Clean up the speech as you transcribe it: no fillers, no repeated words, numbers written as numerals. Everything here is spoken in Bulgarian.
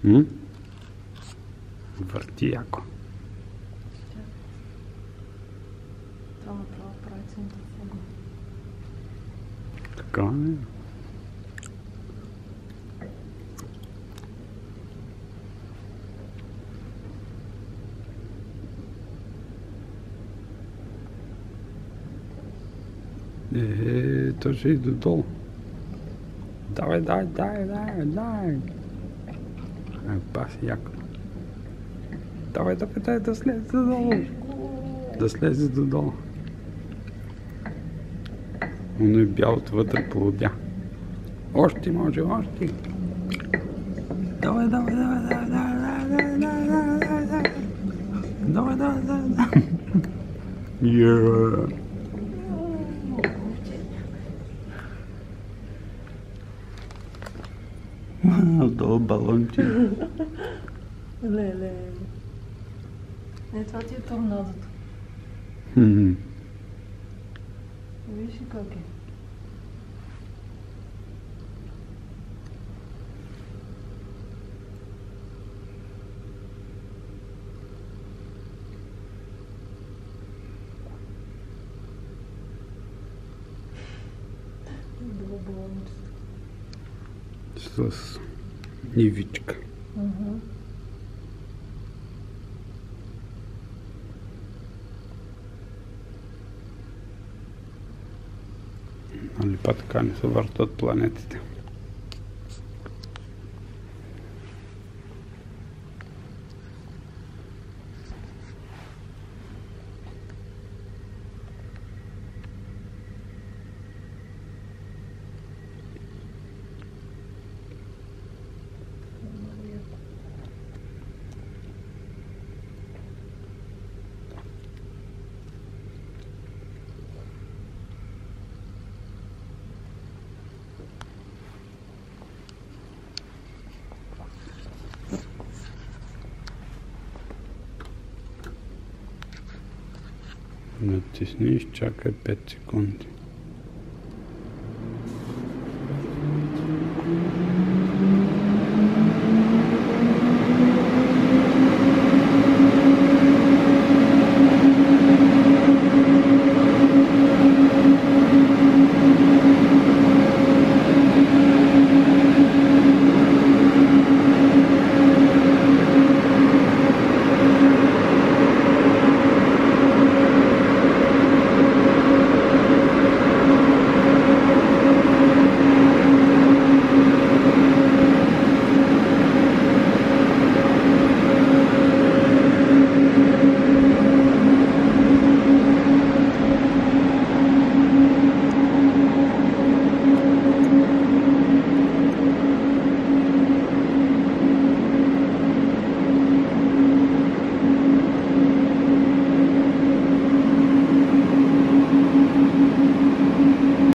Върти яко. Това направо прави центрофуга. Така е. То ще и додолу. Давай. Паси яко. Давай, да слезе додолу. Да слезе додолу. Оно е бялото вътре полудя. Още може. Давай. Долу балонче. Леле. Това ти е торнадото. Виж и как е. Долу балонче. С ивичка. Нали па така не се въртат планетите? Натисни и изчакай 5 секунди.